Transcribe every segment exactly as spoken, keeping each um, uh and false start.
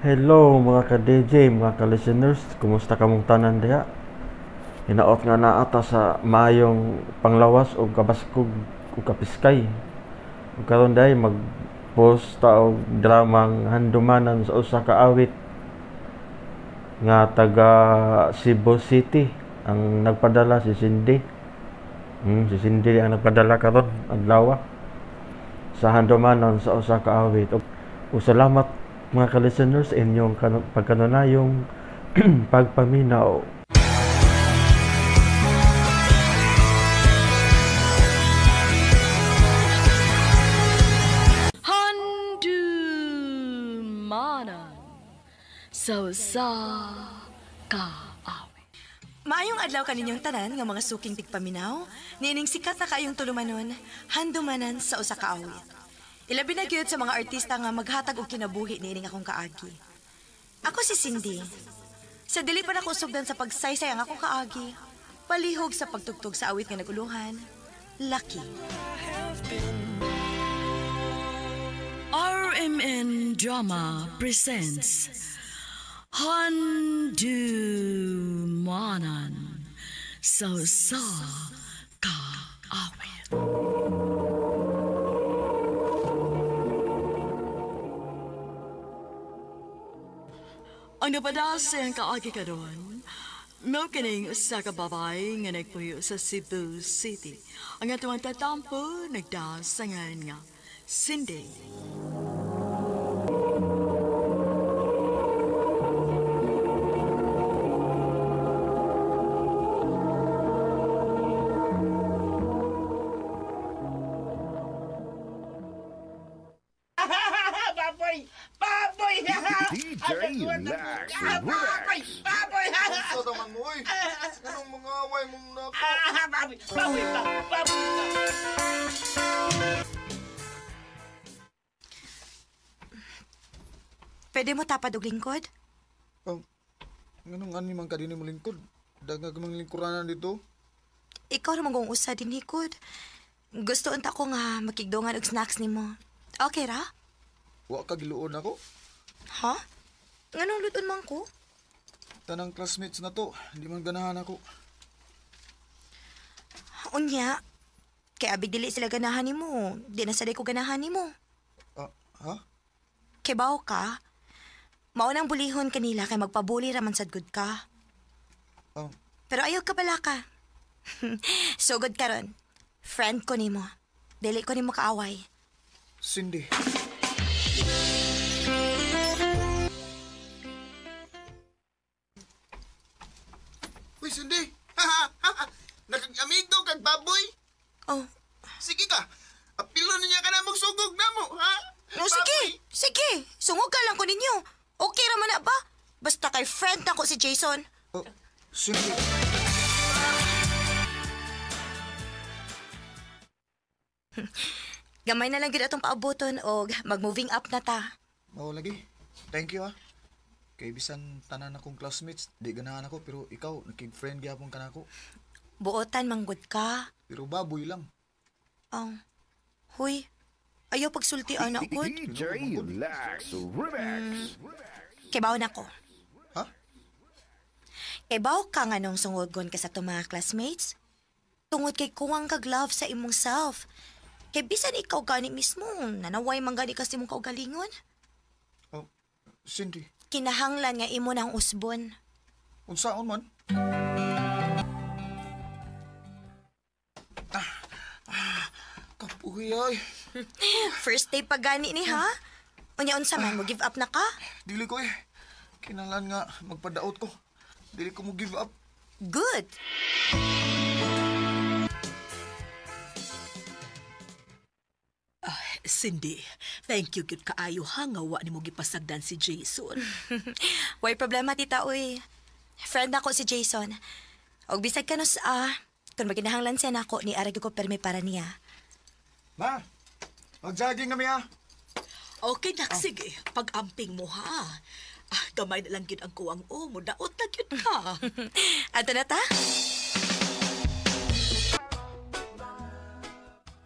Hello mga ka-D J, mga ka-listeners, kumusta kamong tanan diha? Hinaot nga naa ta sa mayong panglawas o kabaskog o kapiskay. Ug karon dahi mag-post ta og dramang handumanan sa usa ka awit nga taga Cebu City ang nagpadala si Cindy. Hmm, si Cindy ang nagpadala karon adlaw sa handumanon sa usa ka awit. Ug ug salamat mga ka-listeners inyong kanu- pagkanunayong pagpaminaw. Handumanan sa usa ka awit. Maayong adlaw kaninyong tanan nga mga suking tigpaminaw, niining sikat na kaayong tulumanon, handumanan sa usa ka awit. Ilabi na gyud sa mga artista nga maghatag og kinabuhi niining akong kaagi. Ako si Cindy. Sa dili pa nako sugdan sa pagsaysay ang akong kaagi, palihog sa pagtugtog sa awit nga naguluhan, Lucky. R M N Drama presents Handumanan sa usa ka awit. Ang napadasa ang kaagi karon, mao kining usa ka babay nga nagpuyo sa Cebu City. Ang atuang tatampo nagdasangan nga Cindy. Baboy! Baboy! D J Lax Baboy! Baboy! Ito naman mo eh. Anong mga away mong nako? Ah, Baboy! Baboy ka! Baboy ka! Pwede mo tapad og lingkod? Oh, anong ani man ka din mo lingkod? Dagag mang lingkuranan dito. Ikaw ra magong usa din hikod. Gusto unta ko nga makigdongan og snacks nimo. Okay ra? Wa ka giluon ako. Ha? Nganong luton man ko? Tanang classmates na to, hindi man ganahan ako. Unya, kay abig dili sila ganahan nimo. Di na saday ko ganahan nimo. Ah, ha? Kay bawo ka? Maunang bulihon kanila kay magpabuli raman sad gud ka. Oh, Pero ayaw ka bala ka. Sugod karon. Friend ko nimo. Dili ko nimo kaaway. Cindy. Uy, Cindy! Nakag-amigo kag baboy? Oh, Sige ka! Apilo niya ka na mong sugog na mo, ha? no, sige. Sige. Sungog ka lang ko ninyo. Okay raman na ba? Basta kay friend na ko si Jason. Oh, Cindy. Gamay na lang gid atong paaboton og mag-moving up na ta. Mao lagi. Thank you ah. Kay bisan tanan akong classmates, di ganahan ako pero ikaw nakig-friend gyapon ka nako. Buotan manggod ka. Pero baboy lang. Ang huy. Ayaw pagsulti anak ko. D J Lax Remix. Kibaw na ko. Ha? Kibaw ka nga nung sungodgon ka sa itong mga classmates. Tungod kay kuwang kag love sa imong self. Kay bisan ikaw gani mismo, nanaway man gani kasi mong kaugalingon. Oh, Cindy. Kinahanglan nga imo ng usbon. Unsaon man? Ah, ah, kapuhi ay. First day pa gani ni ha? Unya unsa man mo give up na ka? Dili ko eh. Kinahanglan nga magpadaot ko. Dili ko mo give up. Good. Cindy, thank you gyud kaayo ha nga wa nimo gipasagdan si Jason. Way problema tita uy. Friend ako si Jason. Og bisag kanus ah, kung maginahanglan siya nako ni arag ko permi para niya. Ma, mag-jogging kami ah. Okay nak sige, pag-amping mo ha. Ah, gamay na lang gyud ang kuwang o mo daot na gyud ka. Ato na ta?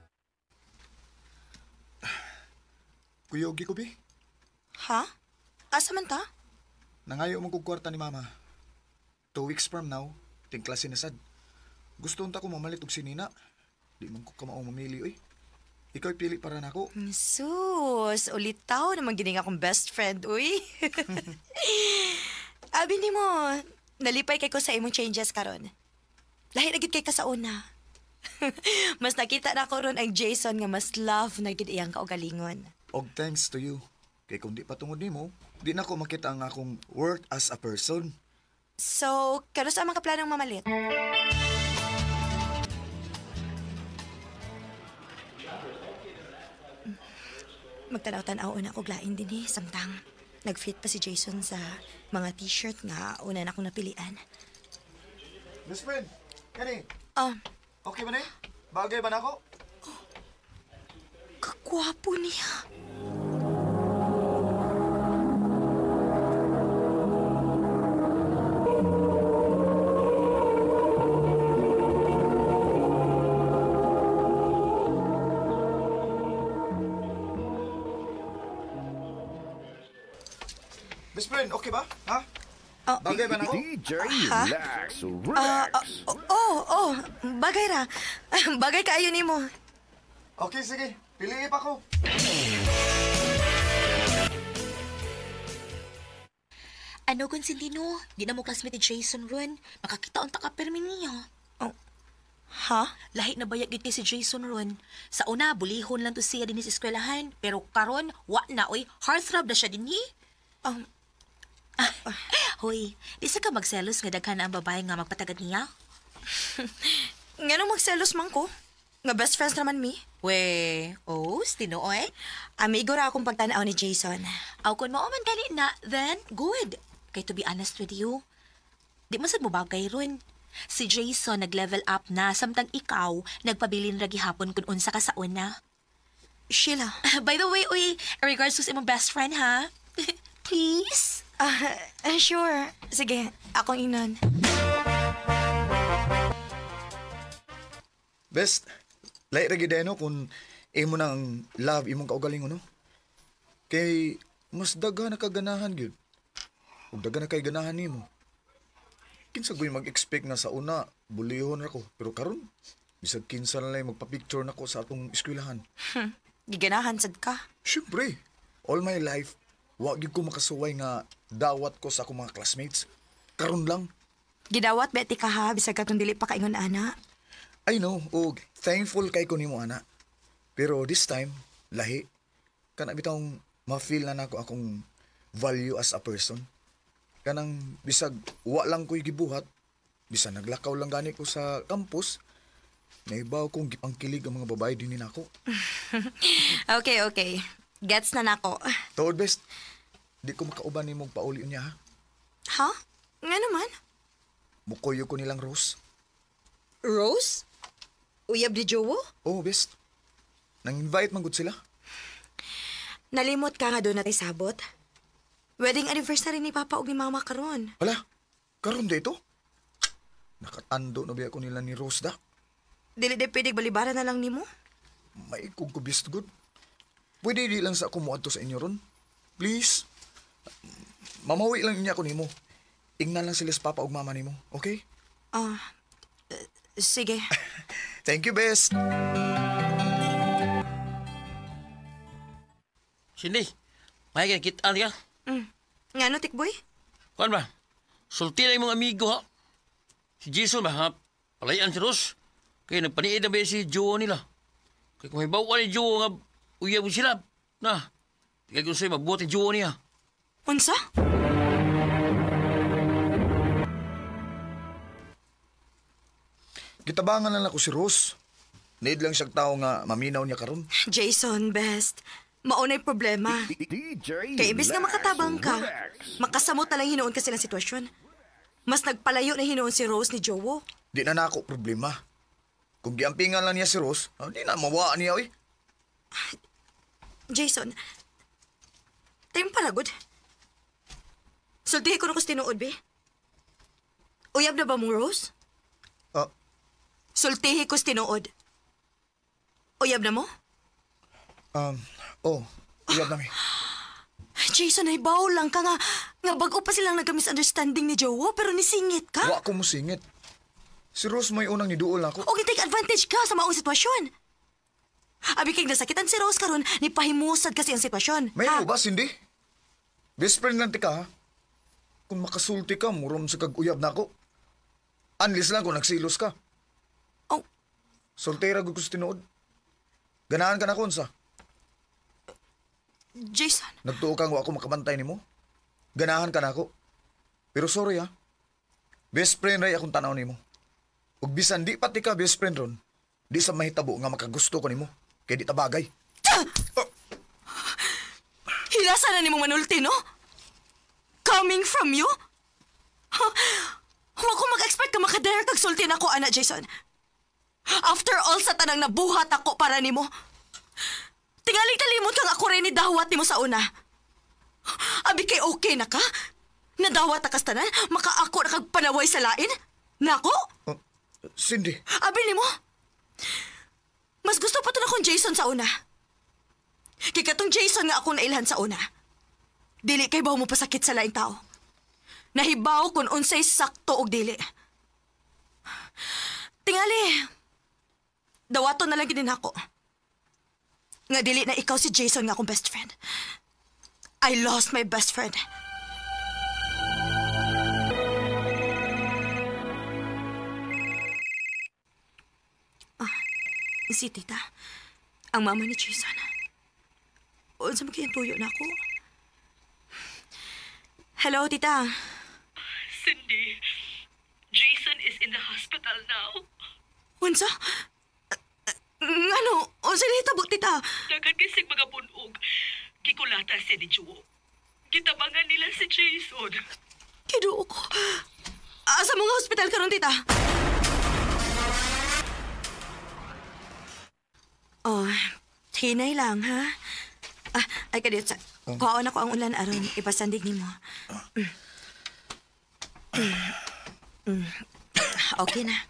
Kuyogi ko, Bi. Ha? Asa man ta? Nangayo mo kong kwarta ni mama. Two weeks from now, ting klase na sad. Gusto unta ko mamalit og sinina. Di man ko kamaong mamili, oy. Ikaw pili para nako. Sus, ulitaw naman gining akong best friend, uy. Abi ni mo, nalipay kay ko sa imong changes karon. Lahi na gid kay ka sa una. Mas nakita na ko ron ang Jason nga mas love na gid iyang kaugalingon. Og thanks to you. Kay kung di patungod nimo, di na ko makita ang akong worth as a person. So, kano sa mga planong mamalit? Magtanaw-tanaw na ako glain din eh, samtang nag-fit pa si Jason sa mga t-shirt nga una na akong napilian. Best friend, kani, Ah, okay ba na eh? Bagay ba na ako? kakwapo niya. Best friend, okay ba? Ha? Oh, Bagay ba na ako? D J Relax, ah, relax. oh, oh, oh, bagay ra. Bagay kaayo nimo. Okay, sige. Piliin pa ko. Ano, Constantino? Di na mo classmate ni Jason ron. Makakita ang takapermi niya. Ha? Lahi na bayag gid kay si Jason ron. Sa una, bulihon lang to siya din sa eskwelahan. Pero karon, wa na, oy. Heartthrob na siya din, hi. Um, Hoy, di sa ka magselos nga daghan na ang babae nga magpatagad niya? Ngano magselos man ko? Nga best friends naman mi. We, oh, tinooy. Amigo ra akong pagtanaw ni Jason. Aw, kung mao man gali na, then good. Kay to be honest with you, di man sad mo bagay ron. Si Jason nag-level up na, samtang ikaw, nagpabilin ra gihapon kung unsa ka sa una. Sheila. By the way, uy, in regards to sa imong best friend, ha? Please? Ah, uh, sure. Sige, akong inon. Best, lahi ra gid no kung imo nang love imong kaugalingon no. Kay mas daghan na kaganahan gyud. Ug daghan na kay ganahan nimo. Kinsa goy mag-expect nga sa una bulihon ra ko, pero karon bisag kinsa na lang magpa-picture nako sa atong eskwelahan. Hmm. Giganahan sad ka. Syempre, all my life wa gyud ko makasuway nga dawat ko sa akong mga classmates. Karon lang. Gidawat beti ka ha, bisag katong dili pa kaingon ana. I know, ug thankful kay ko nimo ana. Pero this time, lahi. Kana bitong ma-feel na nako akong value as a person. Kanang bisag wa lang ko'y gibuhat, bisag naglakaw lang gani ko sa campus, naibaw kong gipangkilig ang mga babae din nako. Okay, okay. Gets na nako. Toad best, di ko makauban ni mong pauli niya ha. Ha? Nga naman? Mukoyo ko nilang Rose. Rose? Uyab di Jowo? Oh best, nang-invite man gud sila. Nalimot ka nga doon natin sabot. Wedding anniversary ni Papa ug ni Mama karon. Wala, karon dito. Nakatando na biya ko nila ni Rose da. Dili de pwede balibaran na lang nimo. May kong kubist good. Pwede di lang sa ako muadto sa inyo ron. Please. Mamawi lang niya ako nimo. Ingnan lang sila sa papa ug mama nimo, okay? Ah, uh, sige. Thank you, best. Cindy, may kita ka. Mm. Ngano tikboy? Kuan ba? Sulti na yung mga amigo ha. Si Jason ba ha? Palayan si Rose. Kaya nagpaniid na ba si Joe nila. Kaya kung may bawa ni Joe nga uyab sila. Na, tigay ko sa'yo mabuhat ni Joe niya. Unsa? Gitabangan lang ako si Rose. Need lang siyang tao nga maminaw niya karon. Jason, best. Maunay problema. D J Kaya imbis nga Relax, makatabang ka, relax. makasamot na lang hinuon ka silang sitwasyon. Mas nagpalayo na hinuon si Rose ni Jowo. Di na nako problema. Kung giampingan lang niya si Rose, ah, di na mawaan niya, oy. Jason, time para good. Sultihin ko na ko tinuod, be. Uyab na ba mong Rose? Ah, Sultihin ko tinuod. Uyab na mo? um, oh, uyab na mi. Jason, ay baw lang ka nga. Nga bago pa silang nagka-misunderstanding ni Jowo, pero nisingit ka. Wa ko musingit. Si Rose may unang niduol ako. O take advantage ka sa maong sitwasyon. Abi kay nasakitan si Rose karon, ni pahimusad kasi ang sitwasyon. May ha? mo ba, Cindy? Best friend lang ti ka, ha? Kung makasulti ka, murom sa kag-uyab na ako. Unless lang kung nagsilos ka. Oh, Soltera gud ko sa tinuod. Ganahan ka na kon sa. Jason. Nagtuo kang wa ako makabantay nimo. Ganahan ka na ako. Pero sorry ha. Best friend ray akong tanaw nimo. Ug bisan di pati ka best friend ron, di sa mahitabo nga makagusto ko nimo. Kay di ta bagay. Oh, Hilasa na ni mong manulti, no? Coming from you? Huh? Huwag ko mag-expect ka makadare kag sulti na ko, anak Jason. After all sa tanang nabuhat ako para nimo. Tingali kalimot kang ako rin ni dawat nimo sa una. Abi kay okay na ka? Nadawat akas tanan, maka ako na kag panaway sa lain? Nako? oh, Cindy, Abi nimo. Mas gusto pa to na kong Jason sa una. Kay katong Jason nga ako nailhan sa una. Dili kay baw mo pasakit sa laing tao. Nahibaw kung unsay sakto og dili. Tingali. Dawaton na lang ginin ako. Nga dili na ikaw si Jason nga akong best friend. I lost my best friend. Ah, si tita. Ang mama ni Jason. Unsa man kayang tuyo na ako? Hello, tita. Cindy, Jason is in the hospital now. Unsa? Ano? Unsa ni tabok, tita? Dagan kisig mga bunog. Kikulata si ni Jowo. Kitabangan nila si Jason. Kiduo ko. Asa mga hospital karon, tita? Oh, hinay lang, ha? Ah, ay kadiyot sa... Kuhaon ako ang ulan aron, ipasandig ni mo. Okay na.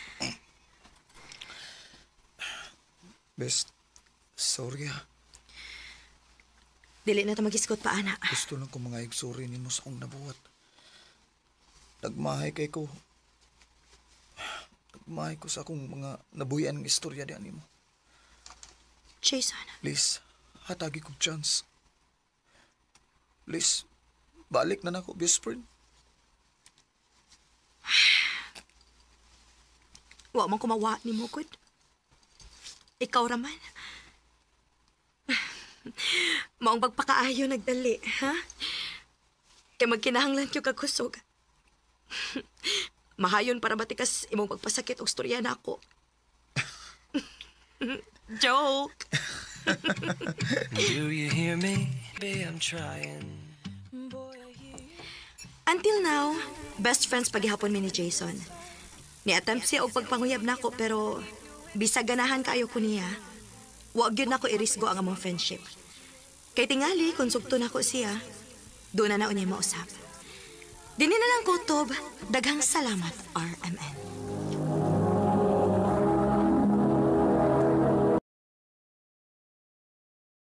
best, sorry ha. Dili na ito mag-iskot pa, anak. Gusto lang ko mga igsuri nimo sa akong nabuhat. Nagmahay kay ko. Nagmahay ko sa akong mga nabuyan ng istorya diyan nimo. Jason. Please, hatagi kong chance. Please, balik na nako, best friend. Wa man kumawa ni mo, good. Ikaw raman. Maong pagpakaayo nagdali, ha? Kaya magkinahanglan yung kakusog. Mahayon para batikas imong pagpasakit o storya na ako. Joke! Do you hear me? Babe, I'm trying. Until now, best friends paghihapon mi ni Jason. Ni-attempt siya og pagpanguyab nako pero bisag ganahan kaayo ko niya. Wa gyud nako irisgo ang among friendship. Kay tingali kung sugto nako siya, doon na naon niya mausap. Dini na lang kutob, daghang salamat R M N.